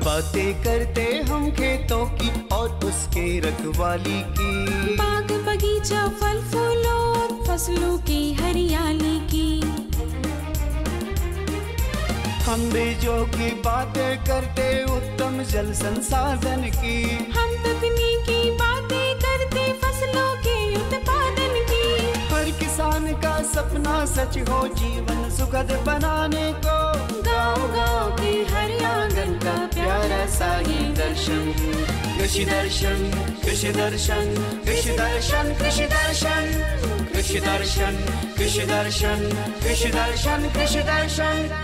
बातें करते हम खेतों की और उसके रखवाली की, बाग बगीचा फल फूलों और फसलों की हरियाली की। हम बीजों की बातें करते उत्तम जल संसाधन की, हम तकनीकी बातें करते फसलों के उत्पादन की। हर किसान का सपना सच हो जीवन सुखद बनाने को, गाँव-गाँव के हर आंगन का प्यारा सा ये दर्शन। कृषि दर्शन, कृषि दर्शन, कृषि दर्शन, कृषि दर्शन, कृषि दर्शन, कृषि दर्शन, कृषि दर्शन, कृषि दर्शन।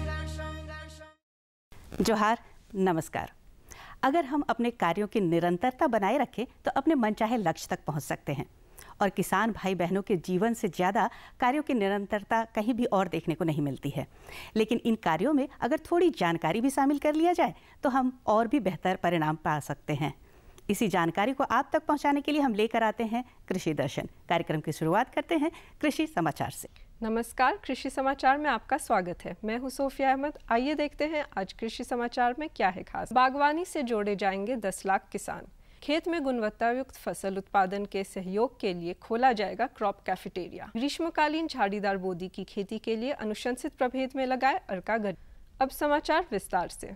जोहार, नमस्कार। अगर हम अपने कार्यों की निरंतरता बनाए रखें तो अपने मनचाहे लक्ष्य तक पहुंच सकते हैं। और किसान भाई बहनों के जीवन से ज़्यादा कार्यों की निरंतरता कहीं भी और देखने को नहीं मिलती है। लेकिन इन कार्यों में अगर थोड़ी जानकारी भी शामिल कर लिया जाए तो हम और भी बेहतर परिणाम पा सकते हैं। इसी जानकारी को आप तक पहुंचाने के लिए हम लेकर आते हैं कृषि दर्शन। कार्यक्रम की शुरुआत करते हैं कृषि समाचार से। नमस्कार, कृषि समाचार में आपका स्वागत है। मैं हूं सोफिया अहमद। आइए देखते हैं आज कृषि समाचार में क्या है खास। बागवानी से जोड़े जाएंगे 10 लाख किसान। खेत में गुणवत्तायुक्त फसल उत्पादन के सहयोग के लिए खोला जाएगा क्रॉप कैफेटेरिया। ग्रीष्मकालीन झाड़ीदार बोदी की खेती के लिए अनुशंसित प्रभेद में लगाए अर्का गड्ढा। अब समाचार विस्तार से।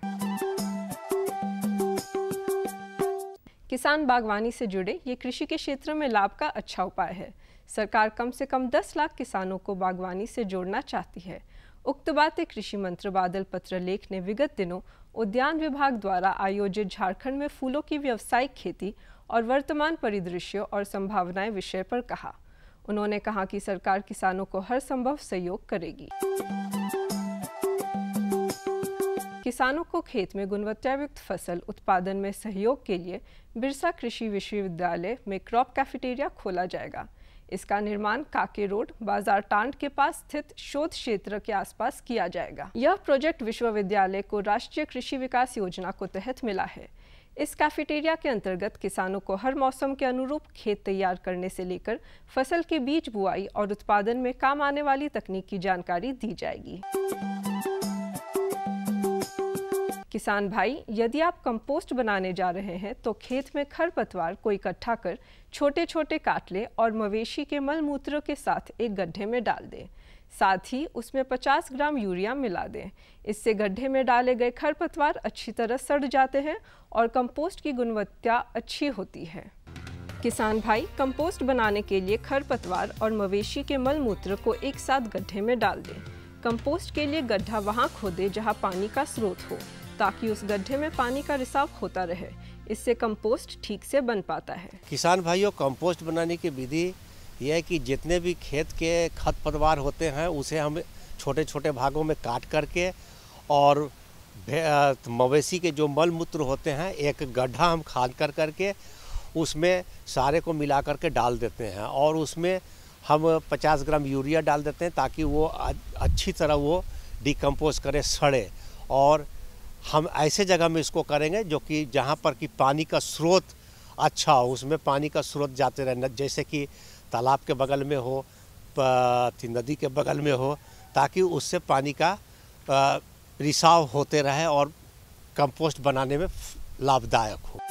किसान बागवानी से जुड़े ये कृषि के क्षेत्र में लाभ का अच्छा उपाय है। सरकार कम से कम 10 लाख किसानों को बागवानी से जोड़ना चाहती है। उक्त बातें कृषि मंत्री बादल पत्रलेख ने विगत दिनों उद्यान विभाग द्वारा आयोजित झारखंड में फूलों की व्यावसायिक खेती और वर्तमान परिदृश्यों और संभावनाएं विषय पर कहा। उन्होंने कहा कि सरकार किसानों को हर संभव सहयोग करेगी। किसानों को खेत में गुणवत्तायुक्त फसल उत्पादन में सहयोग के लिए बिरसा कृषि विश्वविद्यालय में क्रॉप कैफेटेरिया खोला जाएगा। इसका निर्माण काके रोड बाजार टांड के पास स्थित शोध क्षेत्र के आसपास किया जाएगा। यह प्रोजेक्ट विश्वविद्यालय को राष्ट्रीय कृषि विकास योजना को तहत मिला है। इस कैफेटेरिया के अंतर्गत किसानों को हर मौसम के अनुरूप खेत तैयार करने से लेकर फसल के बीज बुआई और उत्पादन में काम आने वाली तकनीक की जानकारी दी जाएगी। किसान भाई, यदि आप कंपोस्ट बनाने जा रहे हैं तो खेत में खरपतवार को इकट्ठा कर छोटे छोटे काट लें और मवेशी के मल मूत्र के साथ एक गड्ढे में डाल दें। साथ ही उसमें 50 ग्राम यूरिया मिला दें। इससे गड्ढे में डाले गए खरपतवार अच्छी तरह सड़ जाते हैं और कंपोस्ट की गुणवत्ता अच्छी होती है। किसान भाई, कंपोस्ट बनाने के लिए खरपतवार और मवेशी के मल मूत्र को एक साथ गड्ढे में डाल दें। कंपोस्ट के लिए गड्ढा वहां खोदें जहां पानी का स्रोत हो, ताकि उस गड्ढे में पानी का रिसाव होता रहे। इससे कंपोस्ट ठीक से बन पाता है। किसान भाइयों, कंपोस्ट बनाने की विधि यह है कि जितने भी खेत के खरपतवार होते हैं उसे हम छोटे छोटे भागों में काट करके और मवेशी के जो मल मूत्र होते हैं एक गड्ढा हम खाद करके उसमें सारे को मिला करके डाल देते हैं और उसमें हम 50 ग्राम यूरिया डाल देते हैं ताकि वो अच्छी तरह वो डिकम्पोज करे, सड़े। और हम ऐसे जगह में इसको करेंगे जो कि जहाँ पर कि पानी का स्रोत अच्छा हो, उसमें पानी का स्रोत जाते रहना, जैसे कि तालाब के बगल में हो, नदी के बगल में हो, ताकि उससे पानी का रिसाव होते रहे और कंपोस्ट बनाने में लाभदायक हो।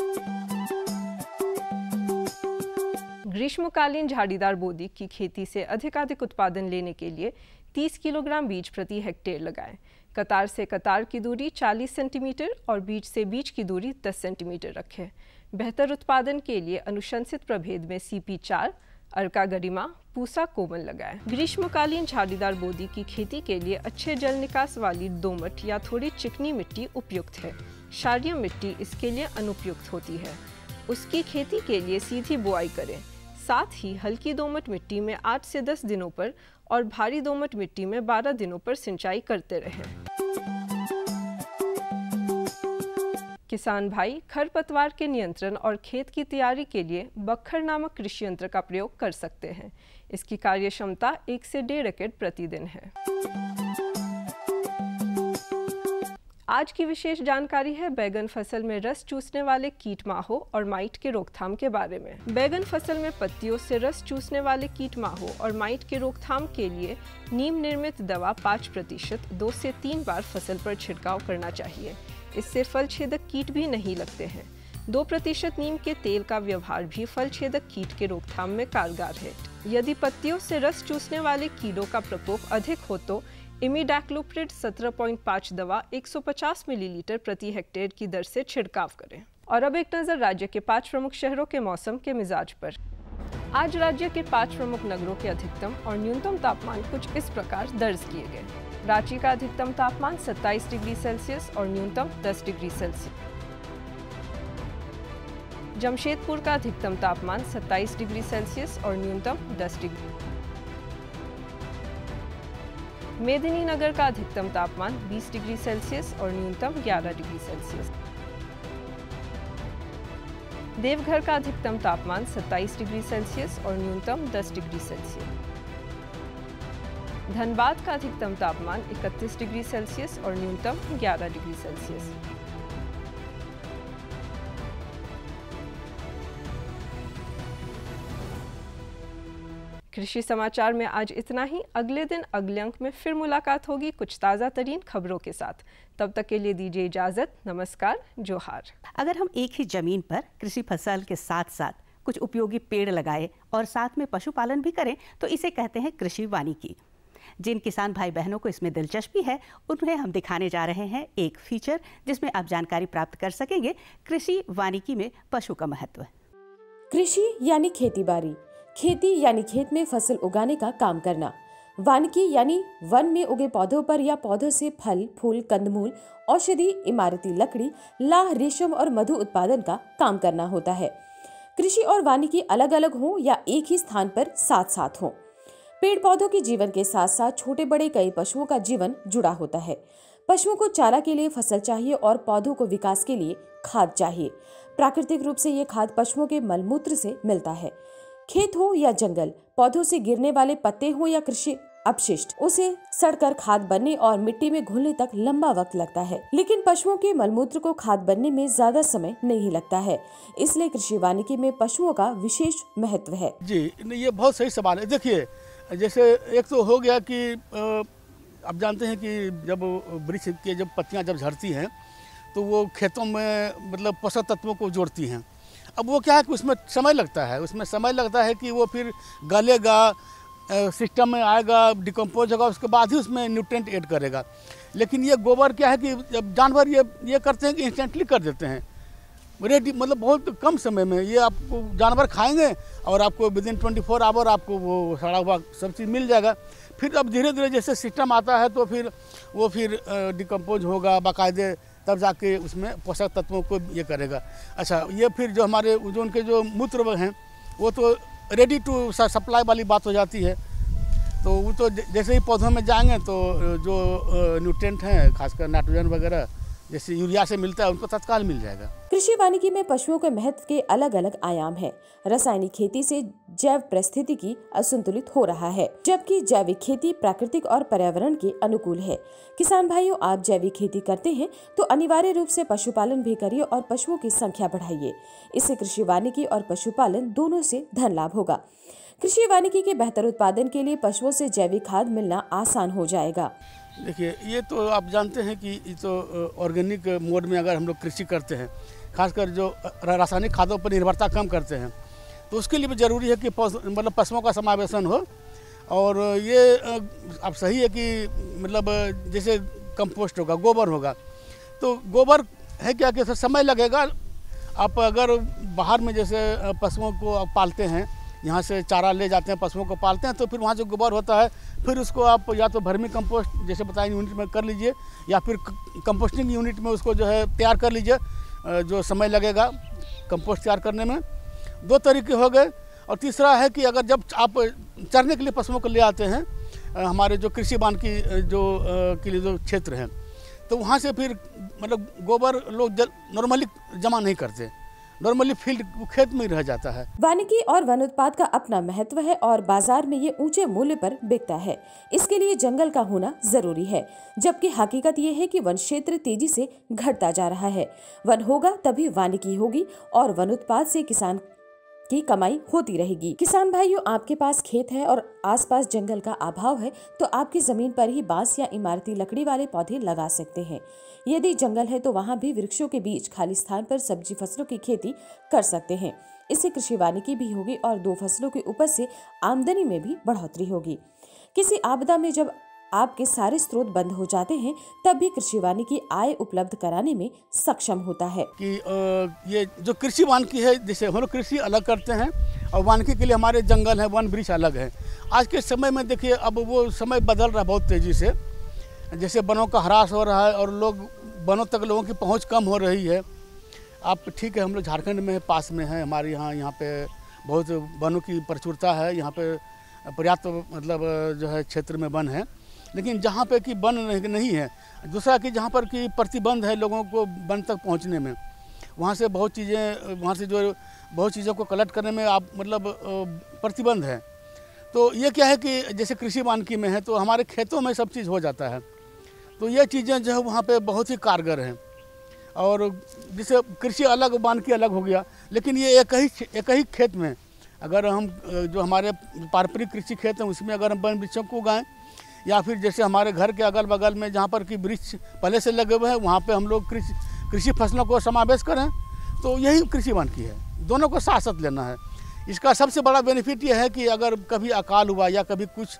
ग्रीष्मकालीन झाड़ीदार बोदी की खेती से अधिकाधिक उत्पादन लेने के लिए 30 किलोग्राम बीज प्रति हेक्टेयर लगाएं। कतार से कतार की दूरी 40 सेंटीमीटर और बीज से बीज की दूरी 10 सेंटीमीटर रखें। बेहतर उत्पादन के लिए अनुशंसित प्रभेद में CP4, अर्का गरिमा, पूसा कोमल लगाएं। ग्रीष्मकालीन झाड़ीदार बोदी की खेती के लिए अच्छे जल निकास वाली दोमट या थोड़ी चिकनी मिट्टी उपयुक्त है। क्षारीय मिट्टी इसके लिए अनुपयुक्त होती है। उसकी खेती के लिए सीधी बुआई करें। साथ ही हल्की दोमट मिट्टी में 8 से 10 दिनों पर और भारी दोमट मिट्टी में 12 दिनों पर सिंचाई करते रहें। किसान भाई, खरपतवार के नियंत्रण और खेत की तैयारी के लिए बखर नामक कृषि यंत्र का प्रयोग कर सकते हैं। इसकी कार्य क्षमता 1 से 1.5 एकड़ प्रतिदिन है। आज की विशेष जानकारी है बैगन फसल में रस चूसने वाले कीट माहो और माइट के रोकथाम के बारे में। बैगन फसल में पत्तियों से रस चूसने वाले कीट माहो और माइट के रोकथाम के लिए नीम निर्मित दवा 5% 2 से 3 बार फसल पर छिड़काव करना चाहिए। इससे फल छेदक कीट भी नहीं लगते हैं। 2% नीम के तेल का व्यवहार भी फल छेदक कीट के रोकथाम में कारगर है। यदि पत्तियों से रस चूसने वाले कीड़ों का प्रकोप अधिक हो तो इमिडाक्लोप्रिड 17.5 दवा 150 मिलीलीटर प्रति हेक्टेयर की दर से छिड़काव करें। और अब एक नज़र राज्य के 5 प्रमुख शहरों के मौसम के मिजाज पर। आज राज्य के 5 प्रमुख नगरों के अधिकतम और न्यूनतम तापमान कुछ इस प्रकार दर्ज किए गए। रांची का अधिकतम तापमान 27 डिग्री सेल्सियस और न्यूनतम 10 डिग्री सेल्सियस। जमशेदपुर का अधिकतम तापमान 27 डिग्री सेल्सियस और न्यूनतम 10 डिग्री। मेदिनी नगर का अधिकतम तापमान 20 डिग्री सेल्सियस और न्यूनतम 11 डिग्री सेल्सियस। देवघर का अधिकतम तापमान 27 डिग्री सेल्सियस और न्यूनतम 10 डिग्री सेल्सियस। धनबाद का अधिकतम तापमान 31 डिग्री सेल्सियस और न्यूनतम 11 डिग्री सेल्सियस। कृषि समाचार में आज इतना ही। अगले दिन अगले अंक में फिर मुलाकात होगी कुछ ताज़ा तरीन खबरों के साथ। तब तक के लिए दीजिए इजाज़त। नमस्कार, जोहार। अगर हम एक ही जमीन पर कृषि फसल के साथ साथ कुछ उपयोगी पेड़ लगाए और साथ में पशुपालन भी करें तो इसे कहते हैं कृषि वानिकी। जिन किसान भाई बहनों को इसमें दिलचस्पी है उन्हें हम दिखाने जा रहे हैं एक फीचर जिसमें आप जानकारी प्राप्त कर सकेंगे कृषि वानिकी में पशु का महत्व। कृषि यानी खेती बाड़ी, खेती यानी खेत में फसल उगाने का काम करना। वानिकी यानी वन में उगे पौधों पर या पौधों से फल, फूल, कंदमूल, औषधि, इमारती लकड़ी, लाह, रेशम और मधु उत्पादन का काम करना होता है। कृषि और वानिकी अलग अलग हों या एक ही स्थान पर साथ साथ हों। पेड़ पौधों के जीवन के साथ साथ छोटे बड़े कई पशुओं का जीवन जुड़ा होता है। पशुओं को चारा के लिए फसल चाहिए और पौधों को विकास के लिए खाद चाहिए। प्राकृतिक रूप से ये खाद पशुओं के मलमूत्र से मिलता है। खेत हो या जंगल, पौधों से गिरने वाले पत्ते हो या कृषि अपशिष्ट, उसे सड़कर खाद बनने और मिट्टी में घुलने तक लंबा वक्त लगता है। लेकिन पशुओं के मलमूत्र को खाद बनने में ज्यादा समय नहीं लगता है। इसलिए कृषि वानिकी में पशुओं का विशेष महत्व है। जी, ये बहुत सही सवाल है। देखिए, जैसे एक तो हो गया कि आप जानते हैं कि जब वृक्ष की जब पत्तियां जब झड़ती हैं तो वो खेतों में मतलब पोषक तत्वों को जोड़ती हैं। अब वो क्या है कि उसमें समय लगता है कि वो फिर गलेगा, सिस्टम में आएगा, डिकम्पोज होगा, उसके बाद ही उसमें न्यूट्रिएंट ऐड करेगा। लेकिन ये गोबर क्या है कि जब जानवर ये करते हैं कि इंस्टेंटली कर देते हैं, रेडी, मतलब बहुत कम समय में ये आपको जानवर खाएंगे और आपको विदिन 24 आवर आपको वो सड़ा हुआ सब चीज़ मिल जाएगा। फिर अब धीरे धीरे जैसे सिस्टम आता है तो फिर वो डिकम्पोज होगा बाकायदे, तब जाके उसमें पोषक तत्वों को ये करेगा। अच्छा, ये फिर जो हमारे जो उनके जो मूत्र हैं वो तो रेडी टू सप्लाई वाली बात हो जाती है। तो वो तो जैसे ही पौधों में जाएंगे तो जो न्यूट्रिएंट हैं, खासकर नाइट्रोजन वगैरह जैसे यूरिया से मिलता है, उनको तत्काल मिल जाएगा। कृषि वानिकी में पशुओं के महत्व के अलग अलग आयाम हैं। रासायनिक खेती से जैव परिस्थितिकी असंतुलित हो रहा है, जबकि जैविक खेती प्राकृतिक और पर्यावरण के अनुकूल है। किसान भाइयों, आप जैविक खेती करते हैं तो अनिवार्य रूप से पशुपालन भी करिए और पशुओं की संख्या बढ़ाइए। इससे कृषि वानिकी और पशुपालन दोनों से धन लाभ होगा। कृषि वानिकी के बेहतर उत्पादन के लिए पशुओं से जैविक खाद मिलना आसान हो जाएगा। देखिए, ये तो आप जानते हैं कि ये तो ऑर्गेनिक मोड में अगर हम लोग कृषि करते हैं, खासकर जो रासायनिक खादों पर निर्भरता कम करते हैं, तो उसके लिए भी ज़रूरी है कि मतलब पशुओं का समावेशन हो। और ये अब सही है कि मतलब जैसे कंपोस्ट होगा, गोबर होगा, तो गोबर है क्या कि समय लगेगा। आप अगर बाहर में जैसे पशुओं को आप पालते हैं, यहाँ से चारा ले जाते हैं, पशुओं को पालते हैं, तो फिर वहाँ जो गोबर होता है फिर उसको आप या तो वर्मी कंपोस्ट जैसे बताएं यूनिट में कर लीजिए, या फिर कंपोस्टिंग यूनिट में उसको जो है तैयार कर लीजिए, जो समय लगेगा कंपोस्ट तैयार करने में। 2 तरीके हो गए। और तीसरा है कि अगर जब आप चरने के लिए पशुओं को ले आते हैं हमारे जो कृषि वानिकी जो के लिए जो क्षेत्र हैं, तो वहाँ से फिर मतलब गोबर लोग नॉर्मली जमा नहीं करते, नॉर्मली फील्ड खेत में ही रह जाता है। वानिकी और वन उत्पाद का अपना महत्व है और बाजार में ये ऊंचे मूल्य पर बिकता है। इसके लिए जंगल का होना जरूरी है, जबकि हकीकत ये है कि वन क्षेत्र तेजी से घटता जा रहा है। वन होगा तभी वानिकी होगी और वन उत्पाद से किसान की कमाई होती रहेगी। किसान भाइयों, आपके पास खेत है और आसपास जंगल का अभाव है तो आपकी जमीन पर ही बांस या इमारती लकड़ी वाले पौधे लगा सकते हैं। यदि जंगल है तो वहाँ भी वृक्षों के बीच खाली स्थान पर सब्जी फसलों की खेती कर सकते हैं। इससे कृषि वानिकी भी होगी और 2 फसलों की उपज से आमदनी में भी बढ़ोतरी होगी। किसी आपदा में जब आपके सारे स्रोत बंद हो जाते हैं तब भी कृषि वानिकी आय उपलब्ध कराने में सक्षम होता है। कि ये जो कृषि वानिकी है, जैसे हम लोग कृषि अलग करते हैं और वानिकी के लिए हमारे जंगल है, वन वृक्ष अलग है। आज के समय में देखिए, अब वो समय बदल रहा है बहुत तेज़ी से। जैसे वनों का ह्रास हो रहा है और वनों तक लोगों की पहुँच कम हो रही है। आप ठीक है, हम लोग झारखंड में पास में हैं, हमारे यहाँ पे बहुत वनों की प्रचुरता है। यहाँ पे पर्याप्त मतलब जो है क्षेत्र में वन है। लेकिन जहाँ पे कि वन नहीं है, दूसरा कि जहाँ पर कि प्रतिबंध है लोगों को वन तक पहुँचने में, वहाँ से बहुत चीज़ों को कलेक्ट करने में आप मतलब प्रतिबंध है। तो ये क्या है कि जैसे कृषि वानिकी में है तो हमारे खेतों में सब चीज़ हो जाता है। तो ये चीज़ें जो है वहाँ पे बहुत ही कारगर हैं। और जैसे कृषि अलग, वानिकी अलग हो गया, लेकिन ये एक ही खेत में अगर हम जो हमारे पारंपरिक कृषि खेत हैं उसमें अगर हम वन वृक्षों को उगाएं, या फिर जैसे हमारे घर के अगल बगल में जहाँ पर कि वृक्ष पहले से लगे हुए हैं वहाँ पे हम लोग कृषि फसलों को समावेश करें, तो यही कृषि वानिकी है। दोनों को साथ साथ लेना है। इसका सबसे बड़ा बेनिफिट ये है कि अगर कभी अकाल हुआ या कभी कुछ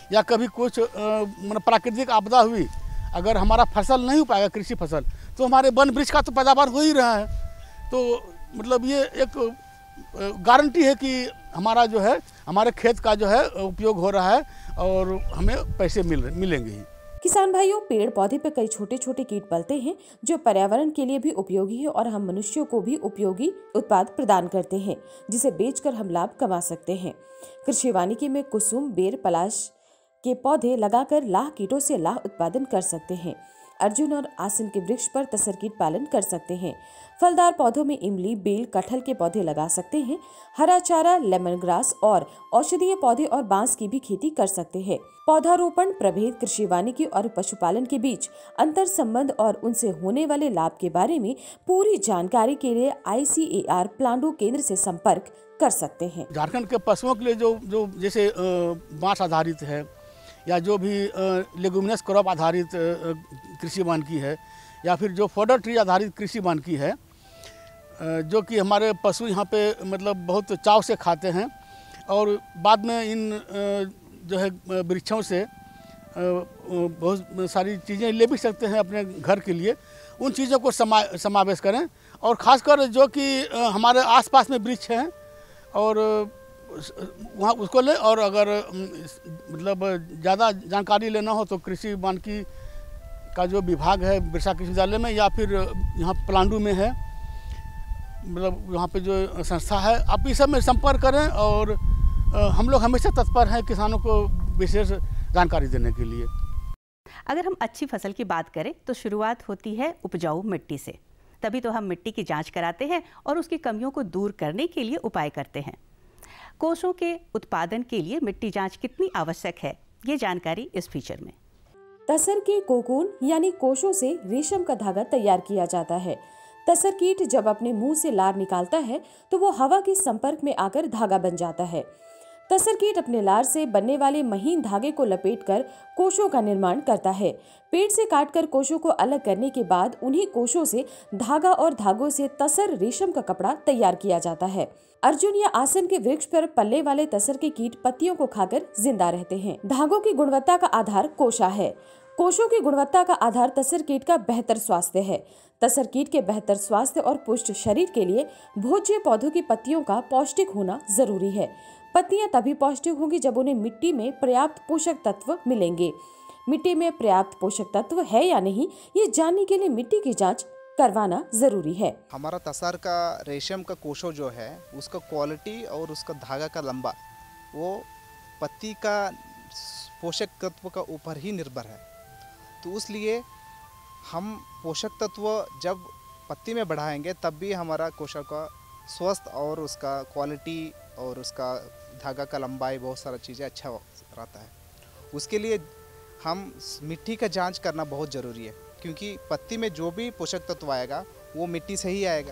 मतलब प्राकृतिक आपदा हुई, अगर हमारा फसल नहीं हो पाएगा कृषि फसल, तो हमारे वन वृक्ष का तो पैदावार हो ही रहा है। तो मतलब ये एक गारंटी है कि हमारा जो है, हमारे खेत का जो है उपयोग हो रहा है और हमें पैसे मिलेंगे ही। किसान भाइयों, पेड़ पौधे पर कई छोटे छोटे कीट पलते हैं जो पर्यावरण के लिए भी उपयोगी है और हम मनुष्यों को भी उपयोगी उत्पाद प्रदान करते हैं जिसे बेचकर हम लाभ कमा सकते हैं। कृषि वानिकी में कुसुम, बेर, पलाश के पौधे लगाकर लाह कीटों से लाह उत्पादन कर सकते हैं। अर्जुन और आसन के वृक्ष पर तसर कीट पालन कर सकते हैं। फलदार पौधों में इमली, बेल, कटहल के पौधे लगा सकते हैं। हरा चारा, लेमन ग्रास और औषधीय पौधे और बांस की भी खेती कर सकते हैं। पौधारोपण, प्रभेद, कृषि वानिकी और पशुपालन के बीच अंतर संबंध और उनसे होने वाले लाभ के बारे में पूरी जानकारी के लिए ICAR प्लांडू केंद्र से संपर्क कर सकते हैं। झारखंड के पशुओं के लिए जो जैसे बांस आधारित है या जो भी लेगुमिनस क्रॉप आधारित कृषि वानिकी है या फिर जो फॉडर ट्री आधारित कृषि वानिकी है, जो कि हमारे पशु यहाँ पे मतलब बहुत चाव से खाते हैं और बाद में इन जो है वृक्षों से बहुत सारी चीज़ें ले भी सकते हैं अपने घर के लिए। उन चीज़ों को समावेश करें और ख़ासकर जो कि हमारे आसपास में वृक्ष हैं और वहाँ उसको ले। और अगर मतलब ज़्यादा जानकारी लेना हो तो कृषि वानिकी का जो विभाग है बिरसा कृषि विद्यालय में या फिर यहाँ प्लांडू में है, मतलब यहाँ पे जो संस्था है, आप इस सब में संपर्क करें और हम लोग हमेशा तत्पर हैं किसानों को विशेष जानकारी देने के लिए। अगर हम अच्छी फसल की बात करें तो शुरुआत होती है उपजाऊ मिट्टी से। तभी तो हम मिट्टी की जांच कराते हैं और उसकी कमियों को दूर करने के लिए उपाय करते हैं। कोशों के उत्पादन के लिए मिट्टी जांच कितनी आवश्यक है, ये जानकारी इस फीचर में। तसर के कोकून यानी कोशों से रेशम का धागा तैयार किया जाता है। तसर कीट जब अपने मुंह से लार निकालता है तो वो हवा के संपर्क में आकर धागा बन जाता है। तसर कीट अपने लार से बनने वाले महीन धागे को लपेटकर कोशों का निर्माण करता है। पेड़ से काटकर कोशों को अलग करने के बाद उन्हीं कोशों से धागा और धागों से तसर रेशम का कपड़ा तैयार किया जाता है। अर्जुन या आसन के वृक्ष पर पल्ले वाले तसर के कीट पत्तियों को खाकर जिंदा रहते हैं। धागों की गुणवत्ता का आधार कोशा है। कोशों की गुणवत्ता का आधार तसर कीट का बेहतर स्वास्थ्य है। तसर कीट के बेहतर स्वास्थ्य और पुष्ट शरीर के लिए भोज्य पौधों की पत्तियों का पौष्टिक होना जरूरी है। पत्तियां तभी पौष्टिक होंगी जब उन्हें मिट्टी में पर्याप्त पोषक तत्व मिलेंगे। मिट्टी में पर्याप्त पोषक तत्व है या नहीं, ये जानने के लिए मिट्टी की जांच करवाना जरूरी है। हमारा तसर का रेशम का कोशो जो है उसका क्वालिटी और उसका धागा का लंबा वो पत्ती का पोषक तत्व का ऊपर ही निर्भर है। तो इसलिए हम पोषक तत्व जब पत्ती में बढ़ाएंगे तब भी हमारा कोशा का स्वस्थ और उसका क्वालिटी और उसका धागा का लंबाई बहुत सारा चीज़ें अच्छा रहता है। उसके लिए हम मिट्टी का जांच करना बहुत ज़रूरी है, क्योंकि पत्ती में जो भी पोषक तत्व आएगा वो मिट्टी से ही आएगा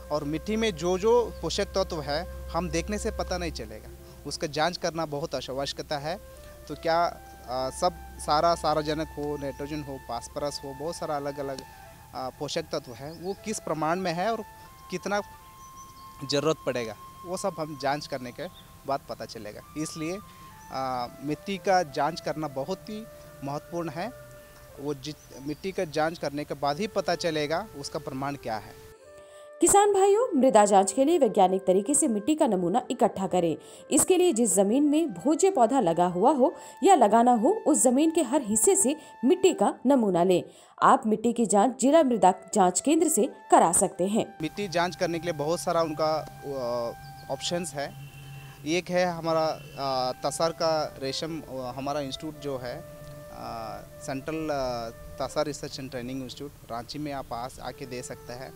और मिट्टी में जो जो पोषक तत्व है हम देखने से पता नहीं चलेगा, उसका जांच करना बहुत आवश्यकता है। तो क्या सब सार्वजनिक हो, नाइट्रोजन हो, फास्फोरस हो, बहुत सारा अलग अलग पोषक तत्व है, वो किस प्रमाण में है और कितना ज़रूरत पड़ेगा, वो सब हम जांच करने के बाद पता चलेगा। इसलिए मिट्टी का जांच करना बहुत ही महत्वपूर्ण है। वो मिट्टी का जांच करने के बाद ही पता चलेगा उसका प्रमाण क्या है। किसान भाइयों, मृदा जांच के लिए वैज्ञानिक तरीके से मिट्टी का नमूना इकट्ठा करें। इसके लिए जिस जमीन में भोज्य पौधा लगा हुआ हो या लगाना हो, उस जमीन के हर हिस्से से मिट्टी का नमूना लें। आप मिट्टी की जांच जिला मृदा जांच केंद्र से करा सकते हैं। मिट्टी जांच करने के लिए बहुत सारा उनका ऑप्शंस है। एक है हमारा तसर का रेशम, हमारा इंस्टीट्यूट जो है central Tasar research and training institute Ranchi में आप आके दे सकते हैं।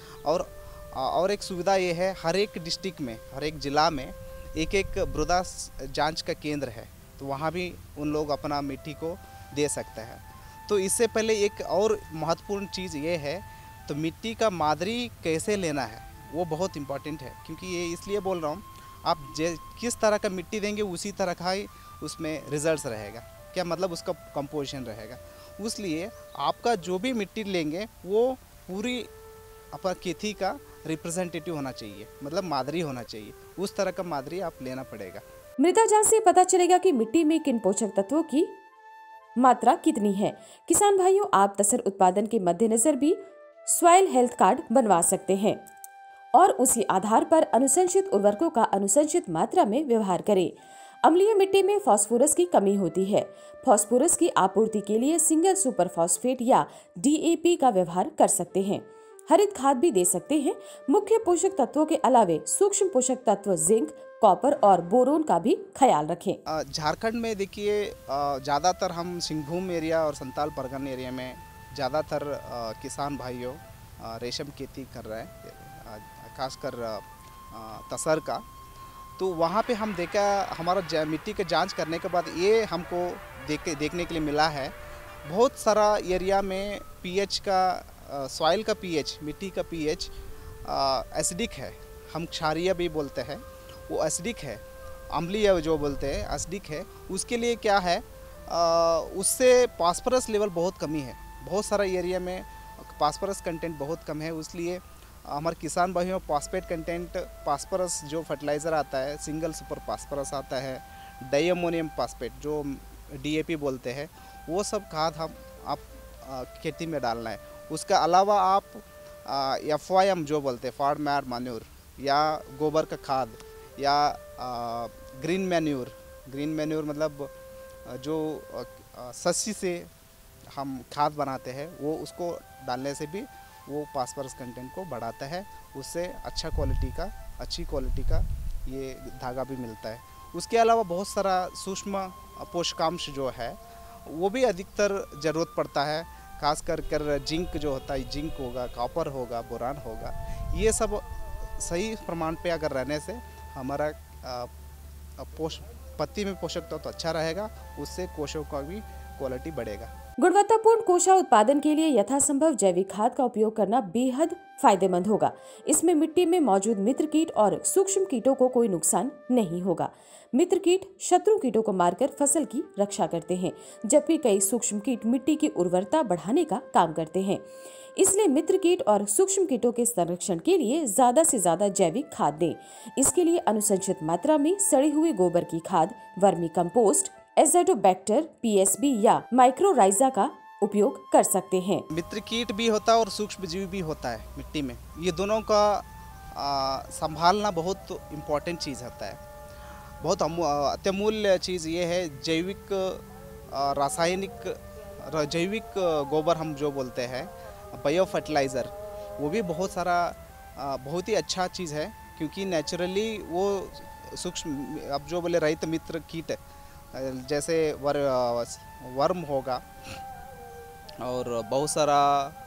और एक सुविधा ये है, हर एक डिस्ट्रिक्ट में, हर एक ज़िला में एक मृदा जांच का केंद्र है, तो वहाँ भी उन लोग अपना मिट्टी को दे सकते हैं। तो इससे पहले एक और महत्वपूर्ण चीज़ ये है, तो मिट्टी का मादरी कैसे लेना है वो बहुत इम्पॉर्टेंट है, क्योंकि ये इसलिए बोल रहा हूँ, आप किस तरह का मिट्टी देंगे उसी तरह का ही उसमें रिजल्ट्स रहेगा। क्या मतलब उसका कंपोजिशन रहेगा। इसलिए आपका जो भी मिट्टी लेंगे वो पूरी अपना खेती का रिप्रेजेंटेटिव होना चाहिए, मतलब मादरी होना चाहिए, उस तरह का मादरी आप लेना पड़ेगा। मृदा जांच से पता चलेगा कि मिट्टी में किन पोषक तत्वों की मात्रा कितनी है। किसान भाइयों, आप तसर उत्पादन के मद्देनजर भी सॉइल हेल्थ कार्ड बनवा सकते हैं और उसी आधार पर अनुशंसित उर्वरकों का अनुशंसित मात्रा में व्यवहार करें। अम्लीय मिट्टी में फास्फोरस की कमी होती है। फास्फोरस की आपूर्ति के लिए सिंगल सुपर फॉस्फेट या DAP का व्यवहार कर सकते हैं। हरित खाद भी दे सकते हैं। मुख्य पोषक तत्वों के अलावे सूक्ष्म पोषक तत्व जिंक, कॉपर और बोरोन का भी ख्याल रखें। झारखंड में देखिए ज़्यादातर हम सिंहभूम एरिया और संताल परगना एरिया में ज़्यादातर किसान भाइयों रेशम खेती कर रहे हैं, खासकर तसर का। तो वहाँ पे हम देखा, हमारा मिट्टी के जांच करने के बाद ये हमको देखने के लिए मिला है, बहुत सारा एरिया में पीएच का, सॉइल का पीएच, मिट्टी का पीएच एसिडिक है। हम क्षारीय भी बोलते हैं, वो एसिडिक है। अम्लीय जो बोलते हैं एसिडिक है। उसके लिए क्या है, उससे फास्फोरस लेवल बहुत कमी है। बहुत सारा एरिया में फास्फोरस कंटेंट बहुत कम है। इसलिए हमारे किसान भाइयों फॉस्फेट कंटेंट, फास्फोरस जो फर्टिलाइज़र आता है, सिंगल सुपर फास्फोरस आता है, डाइअमोनियम फॉस्फेट जो DAP बोलते हैं, वो सब खाद आप खेती में डालना है। उसके अलावा आप FYM जो बोलते हैं, फार्म मैर मैन्योर, या गोबर का खाद, या ग्रीन मैन्योर मतलब जो सस्सी से हम खाद बनाते हैं, वो उसको डालने से भी वो फास्फोरस कंटेंट को बढ़ाता है। उससे अच्छी क्वालिटी का ये धागा भी मिलता है। उसके अलावा बहुत सारा सूक्ष्म पोषकांश जो है वो भी अधिकतर ज़रूरत पड़ता है, खास कर जिंक जो होता है, जिंक होगा, कॉपर होगा, बोरान होगा। ये सब सही प्रमाण पे अगर रहने से हमारा पत्ती में पोषक तत्व तो अच्छा रहेगा, उससे कोशों का भी क्वालिटी बढ़ेगा। गुणवत्तापूर्ण कोशा उत्पादन के लिए यथासंभव जैविक खाद का उपयोग करना बेहद फायदेमंद होगा। इसमें मिट्टी में मौजूद मित्र कीट और सूक्ष्म कीटों को कोई नुकसान नहीं होगा। मित्र कीट शत्रु कीटों को मारकर फसल की रक्षा करते हैं, जबकि कई सूक्ष्म कीट मिट्टी की उर्वरता बढ़ाने का काम करते हैं। इसलिए मित्र कीट और सूक्ष्म कीटों के संरक्षण के लिए ज्यादा से ज्यादा जैविक खाद दें। इसके लिए अनुशंसित मात्रा में सड़ी हुई गोबर की खाद, वर्मी कंपोस्ट, एज़ोटोबैक्टर, PSB या माइक्रोराइजा का उपयोग कर सकते हैं। मित्र कीट भी होता है और सूक्ष्म जीव भी होता है मिट्टी में। ये दोनों का संभालना बहुत इम्पोर्टेंट चीज़ होता है। बहुत अत्यमूल्य चीज़ ये है। जैविक गोबर हम जो बोलते हैं, बायो फर्टिलाइज़र, वो भी बहुत ही अच्छा चीज़ है, क्योंकि नेचुरली वो सूक्ष्म, अब जो बोले रहित मित्र कीट जैसे वर्म होगा और बहुत सारा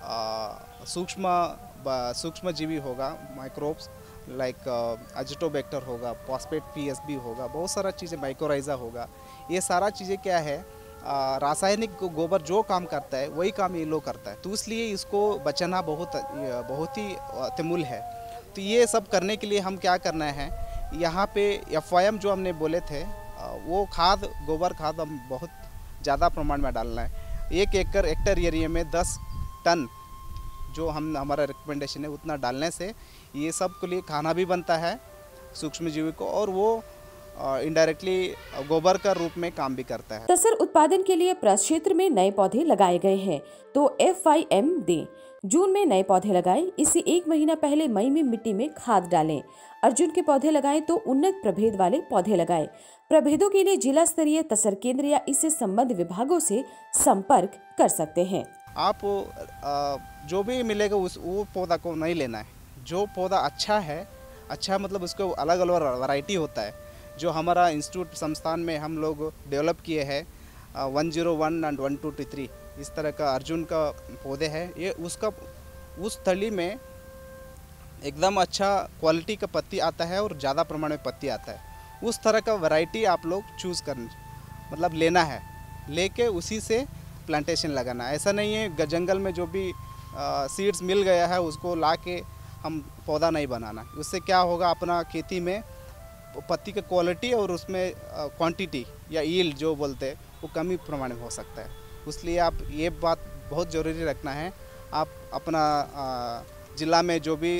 सूक्ष्म जीवी होगा, माइक्रोब्स लाइक एज़ोटोबैक्टर होगा, फॉस्फेट PSB होगा, बहुत सारा चीज़ें, माइक्रोराइजा होगा। ये सारा चीज़ें क्या है, रासायनिक गोबर जो काम करता है वही काम ये लोग करता है। तो इसलिए इसको बचाना बहुत ही अत्यमूल्य है। तो ये सब करने के लिए हम क्या करना है, यहाँ पे FYM जो हमने बोले थे वो खाद, गोबर खाद हम बहुत ज़्यादा प्रमाण में डालना है। 1 एकड़ हेक्टेयर एरिया में 10 टन जो हमारा रिकमेंडेशन है उतना डालने से ये सब के लिए खाना भी बनता है सूक्ष्म जीवी को, और वो इनडायरेक्टली गोबर का रूप में काम भी करता है। तसर उत्पादन के लिए प्रक्षेत्र में नए पौधे लगाए गए हैं तो FYM दें। जून में नए पौधे लगाएं, इससे 1 महीना पहले मई में मिट्टी में खाद डालें। अर्जुन के पौधे लगाएं तो उन्नत प्रभेद वाले पौधे लगाएं। प्रभेदों के लिए जिला स्तरीय तसर केंद्र या इससे संबद्ध विभागों से संपर्क कर सकते हैं। आप जो भी मिलेगा वो पौधा को नहीं लेना है। जो पौधा अच्छा है, अच्छा मतलब उसको अलग अलग वैरायटी होता है, जो हमारा इंस्टीट्यूट संस्थान में हम लोग डेवलप किए हैं 101 एंड 1223 इस तरह का अर्जुन का पौधे हैं। ये उसका उस थली में एकदम अच्छा क्वालिटी का पत्ती आता है और ज़्यादा प्रमाण में पत्ती आता है। उस तरह का वैरायटी आप लोग चूज़ करना, मतलब लेना है, लेके उसी से प्लांटेशन लगाना। ऐसा नहीं है जंगल में जो भी सीड्स मिल गया है उसको ला के हम पौधा नहीं बनाना। उससे क्या होगा, अपना खेती में पत्ती का क्वालिटी और उसमें क्वांटिटी या यील्ड जो बोलते हैं वो कमी प्रमाण में हो सकता है। इसलिए आप ये बात बहुत ज़रूरी रखना है। आप अपना ज़िला में जो भी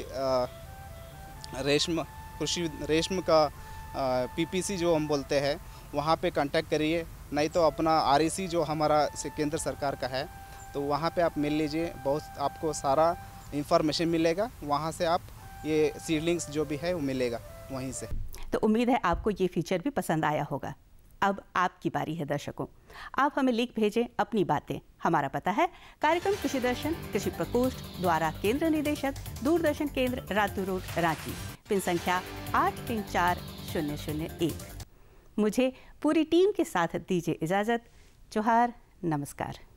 रेशम का PPC जो हम बोलते हैं वहाँ पे कांटेक्ट करिए, नहीं तो अपना REC जो हमारा केंद्र सरकार का है तो वहाँ पे आप मिल लीजिए। बहुत आपको सारा इंफॉर्मेशन मिलेगा, वहाँ से आप ये सीडलिंग्स जो भी है वो मिलेगा वहीं से। तो उम्मीद है आपको ये फीचर भी पसंद आया होगा। अब आपकी बारी है दर्शकों, आप हमें लिख भेजें अपनी बातें। हमारा पता है कार्यक्रम कृषि दर्शन, कृषि प्रकोष्ठ द्वारा केंद्र निदेशक, दूरदर्शन केंद्र, रातू रोड, रांची, पिन संख्या 834001। मुझे पूरी टीम के साथ दीजिए इजाज़त। जोहार, नमस्कार।